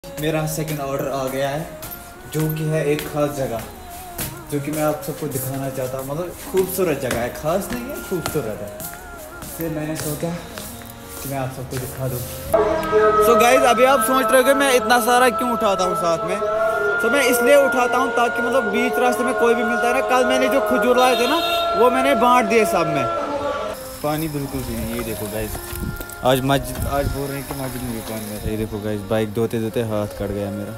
मेरा second order आ गया है, जो कि है एक ख़ास जगह, जो कि मैं आप सबको दिखाना चाहता हूँ। मतलब खूबसूरत जगह है, ख़ास नहीं है, खूबसूरत है। फिर मैंने सोचा कि मैं आप सबको दिखा दूँ। सो गाइज, अभी आप सोच रहे हो कि मैं इतना सारा क्यों उठाता हूँ साथ में। तो मैं इसलिए उठाता हूँ ताकि मतलब बीच रास्ते में कोई भी मिलता है ना। कल मैंने जो खजूर लाए थे ना, वो मैंने बांट दिए सब में। पानी बिल्कुल भी नहीं, ये देखो गाइज। आज बोल रहे हैं कि मस्जिद में भी पानी में था। ये देखो गाइज, बाइक धोते धोते हाथ कट गया मेरा।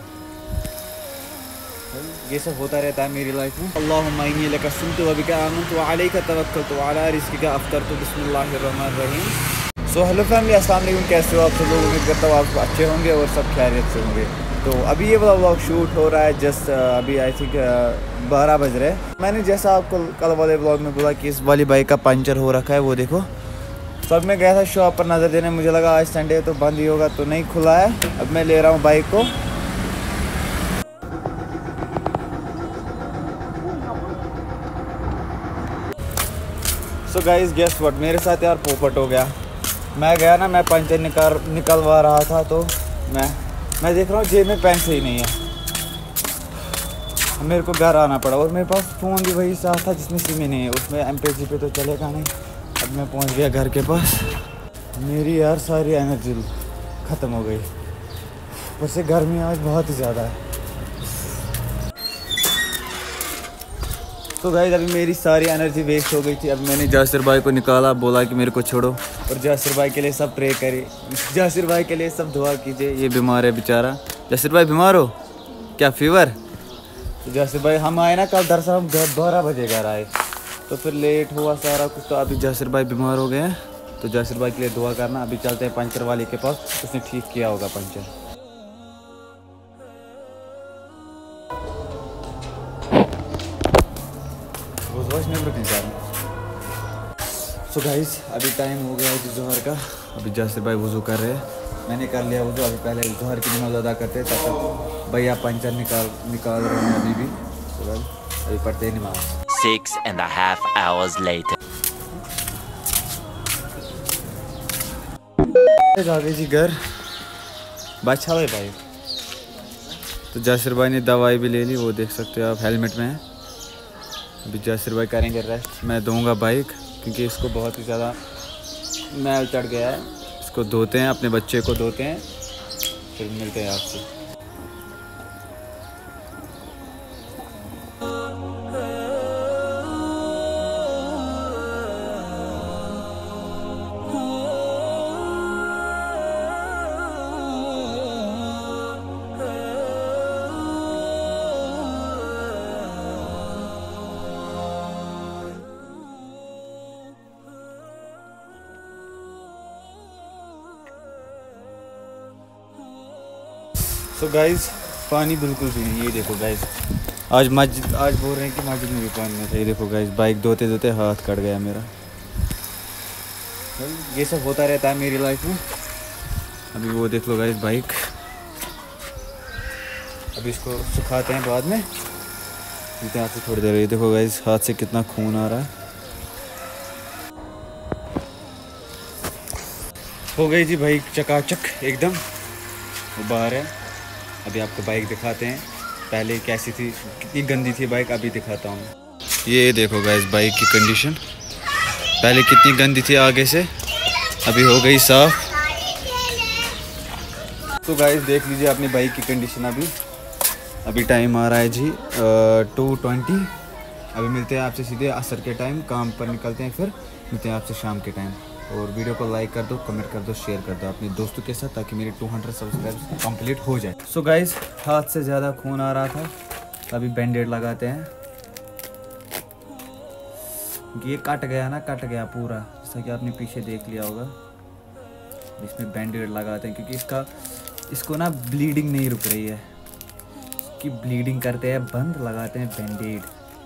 ये सब होता रहता है मेरी लाइफ में। अल्लाहुम्मा इन्नी लका सुन्नतु व बिका आमनतु व अलैका तवक्कलतु व अला रिज़्क़िका अफ़्तरतु बिस्मिल्लाहिर रहमानिर रहीम। सो हेलो फैमिली, अस्सलाम वालेकुम। कैसे हो आप सब लोग? उम्मीद करता हूँ आप अच्छे होंगे और सब खैरियत से होंगे। तो अभी ये वाला व्लॉग शूट हो रहा है जस्ट अभी आई थिंक 12 बज रहे हैं। मैंने जैसा आपको कल वाले व्लॉग में बोला कि इस वाली बाइक का पंचर हो रखा है, वो देखो। सब मैं गया था शॉप पर नज़र देने, मुझे लगा आज संडे तो बंद ही होगा, तो नहीं खुला है। अब मैं ले रहा हूँ बाइक को। सो गाइस, गेस व्हाट, मेरे साथ यार पोपट हो गया। मैं गया ना, मैं पंचर निकलवा रहा था, तो मैं देख रहा हूँ जेब में पैसे ही नहीं है। मेरे को घर आना पड़ा और मेरे पास फ़ोन भी वही साथ था जिसमें सिम ही नहीं है, उसमें एम-पे पे तो चलेगा नहीं। अब मैं पहुँच गया घर के पास। मेरी यार सारी एनर्जी ख़त्म हो गई। वैसे गर्मी आज बहुत ही ज़्यादा है। तो गाइस, अभी मेरी सारी एनर्जी वेस्ट हो गई थी। अब मैंने जासिर भाई को निकाला, बोला कि मेरे को छोड़ो, और जासिर भाई के लिए सब प्रे करे, जासिर भाई के लिए सब दुआ कीजिए। ये बीमार है बेचारा। जासिर भाई बीमार हो क्या? फीवर? तो जासिर भाई, हम आए ना कल, दरअसल हम 12 बजे घर आए, तो फिर लेट हुआ सारा कुछ। तो अभी जासिर भाई बीमार हो गए हैं, तो जासिर भाई के लिए दुआ करना। अभी चलते हैं पंचर वाले के पास, उसने ठीक किया होगा पंचर। सो गाइस, अभी टाइम हो गया है जोहर का। अभी जासिर भाई वज़ू कर रहे हैं, मैंने कर लिया वज़ू। अभी पहले जोहर की नमाज़ अदा करते हैं, तब तक भैया पंचर निकाल रहे हैं अभी भी। तो अभी पढ़ते हैं नमाज़। 6.5 hours later. आ गए जी घर, बचा है भाई। तो जासिर भाई ने दवाई भी ले ली, वो देख सकते हो आप, हेलमेट में है। अभी जासिर भाई करेंगे रेस्ट। मैं दूंगा बाइक, क्योंकि इसको बहुत ही ज़्यादा मैल चढ़ गया है। इसको धोते हैं, अपने बच्चे को धोते हैं, फिर मिलते हैं आपसे। तो गाइस, पानी बिल्कुल भी नहीं। ये देखो गाइस, आज बोल रहे हैं कि मस्जिद में भी पानी में था। ये देखो गाइस, बाइक धोते धोते हाथ कट गया मेरा। ये सब होता रहता है मेरी लाइफ में। अभी वो देख लो गाइस बाइक, अभी इसको सुखाते हैं बाद में, मिलते हैं आपसे थोड़ी देर। ये देखो गाइस, हाथ से कितना खून आ रहा है। हो गई जी भाई चकाचक एकदम, वो बाहर है। अभी आपको बाइक दिखाते हैं, पहले कैसी थी, कितनी गंदी थी बाइक, अभी दिखाता हूँ। ये देखो गाइस बाइक की कंडीशन, पहले कितनी गंदी थी आगे से, अभी हो गई साफ। तो गाइस देख लीजिए अपनी बाइक की कंडीशन। अभी टाइम आ रहा है जी 2:20। अभी मिलते हैं आपसे सीधे असर के टाइम, काम पर निकलते हैं, फिर मिलते हैं आपसे शाम के टाइम। और वीडियो को लाइक कर दो, कमेंट कर दो, शेयर कर दो अपने दोस्तों के साथ, ताकि मेरे 200 सब्सक्राइब्स कंप्लीट हो जाए। सो गाइस, हाथ से ज़्यादा खून आ रहा था, अभी बैंडेड लगाते हैं। ये कट गया पूरा, जैसा कि आपने पीछे देख लिया होगा। इसमें बैंडेड लगाते हैं, क्योंकि इसको ना ब्लीडिंग नहीं रुक रही है, इसकी ब्लीडिंग करते हैं बंद, लगाते हैं बैंडेड।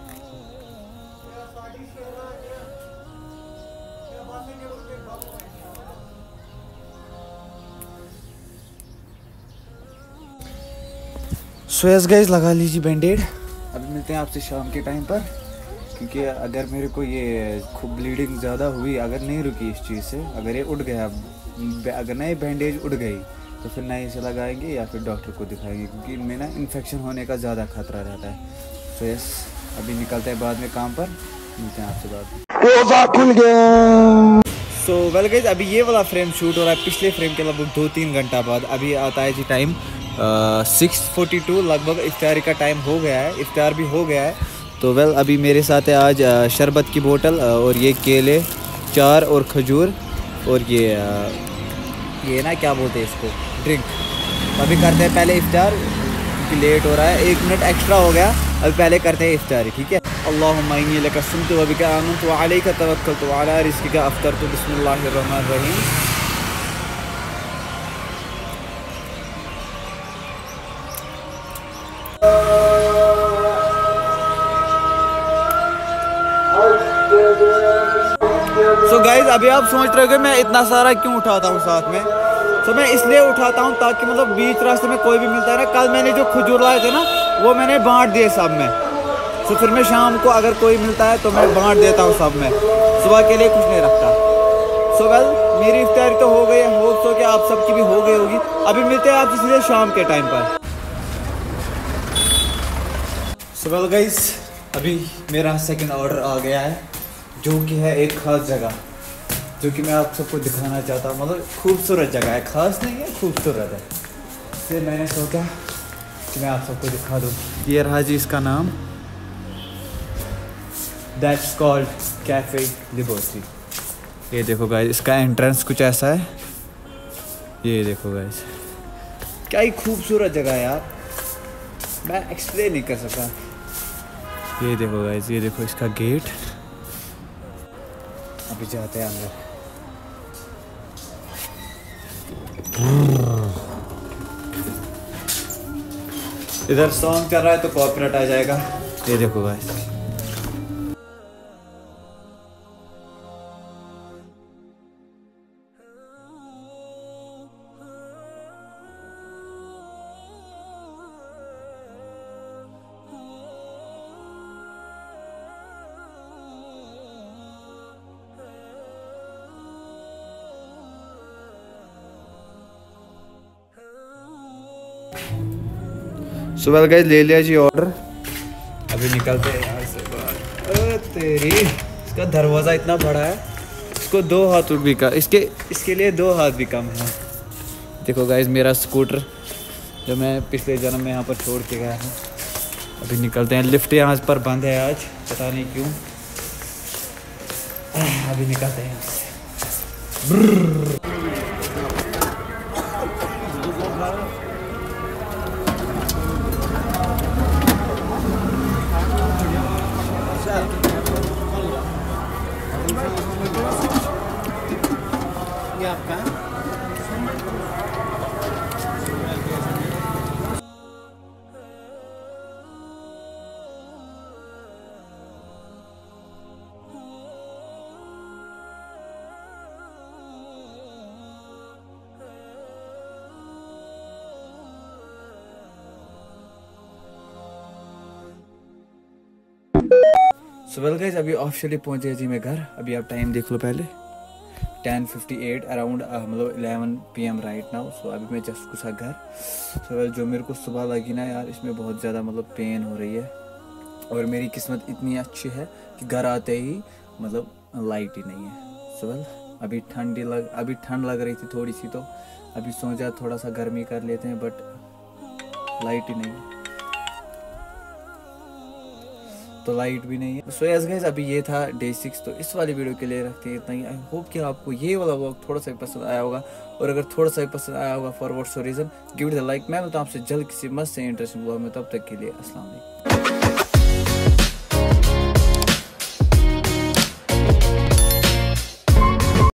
सो यस गाइस, लगा लीजिए बैंडेड। अभी मिलते हैं आपसे शाम के टाइम पर, क्योंकि अगर मेरे को ये खूब ब्लीडिंग ज़्यादा हुई, अगर नहीं रुकी इस चीज़ से, अगर ये उठ गया, अगर ना ये बैंडेज उठ गई, तो तो फिर नए से लगाएंगे या फिर डॉक्टर को दिखाएंगे, क्योंकि इनमें ना इन्फेक्शन होने का ज़्यादा खतरा रहता है। तो यस, अभी निकलते हैं बाद में काम पर, मिलते हैं आपसे बाद में। सो वेल गाइस, अभी ये वाला फ्रेम शूट हो रहा है पिछले फ्रेम के लगभग 2-3 घंटा बाद। अभी आता है जी टाइम 6:42, लगभग इफ्तारी का टाइम हो गया है, इफ्तार भी हो गया है। तो वेल अभी मेरे साथ है आज शरबत की बोतल और ये केले 4 और खजूर और ये ना क्या बोलते हैं इसको, ड्रिंक। अभी करते हैं पहले इफ्तार, क्योंकि लेट हो रहा है, 1 मिनट एक्स्ट्रा हो गया। अभी पहले करते हैं इफ्तारी, ठीक है। अल्लाहुम्मा इन्नी लका सुम्तु व बिका आमनतु व अलैका तवक्कलतु व अला रिज़्क़िका अफ़्तरतु बिस्मिल्लाहिर रहमानिर रहीम। सो गाइज, अभी आप सोच रहे हो कि मैं इतना सारा क्यों उठाता हूँ साथ में। तो मैं इसलिए उठाता हूँ ताकि मतलब बीच रास्ते में कोई भी मिलता है ना, कल मैंने जो खजूर लाए थे ना वो मैंने बांट दिए सब में। तो फिर मैं शाम को अगर कोई मिलता है तो मैं बांट देता हूँ सब में, सुबह के लिए कुछ नहीं रखता। सो वेल, मेरी इफ्तारी तो हो गई है, होप सो कि आप सबकी भी हो गई होगी। अभी मिलते हैं आपसे सीधे शाम के टाइम पर। सो वेल गाइस, अभी मेरा सेकंड ऑर्डर आ गया है, जो कि है एक ख़ास जगह, जो कि मैं आप सबको दिखाना चाहता हूँ। मतलब खूबसूरत जगह है, ख़ास नहीं है, खूबसूरत है। फिर मैंने सोचा कि मैं आप सबको दिखा दूँ। ये रहा जी इसका नाम, दैट्स कॉल्ड कैफ़े लिबर्टी। ये देखो गाइस, इसका एंट्रेंस कुछ ऐसा है, ये देखो गाइस, क्या ही खूबसूरत जगह है यार, मैं एक्सप्लेन नहीं कर सकता। ये देखो गाइस, ये देखो इसका गेट। अभी जाते हैं अंदर। इधर सॉन्ग चल रहा है तो कॉपीराइट आ जाएगा। ये देखो गाइस, सुबह गाइस ले लिया जी ऑर्डर। अभी निकलते हैं यहाँ से बाहर। तेरी, इसका दरवाज़ा इतना बड़ा है, इसको 2 हाथ भी का, इसके लिए 2 हाथ भी कम है। देखो गाइस, मेरा स्कूटर जो मैं पिछले जन्म में यहाँ पर छोड़ के गया हूँ। अभी निकलते हैं। लिफ्ट यहाँ पर बंद है आज, पता नहीं क्यों। अभी निकलते हैं यहाँ से। ये आपका सुबह गाइस, अभी ऑफिशियली पहुंचे जी मैं घर। अभी आप टाइम देख लो पहले, 10:58 अराउंड, मतलब 11 PM राइट नाउ। सो अभी मैं जस्ट घुसा घर। सो जो मेरे को सुबह लगी ना यार, इसमें बहुत ज़्यादा मतलब पेन हो रही है। और मेरी किस्मत इतनी अच्छी है कि घर आते ही मतलब लाइट ही नहीं है। सो अभी ठंड लग रही थी थोड़ी सी, तो अभी सोचा थोड़ा सा गर्मी कर लेते हैं, बट लाइट ही नहीं है, तो लाइट भी नहीं है। सो यस गाइस, अभी ये था डे 6। तो इस वाली वीडियो के लिए रखते हैं इतना ही। आई होप कि आपको ये वाला व्लॉग थोड़ा सा भी पसंद आया होगा, और अगर थोड़ा सा भी पसंद आया होगा for what so reason, give it a like. मैं मिलता हूं आपसे जल्द किसी मस्त से इंटरेस्टिंग व्लॉग में, तब तक के लिए अस्सलाम वालेकुम।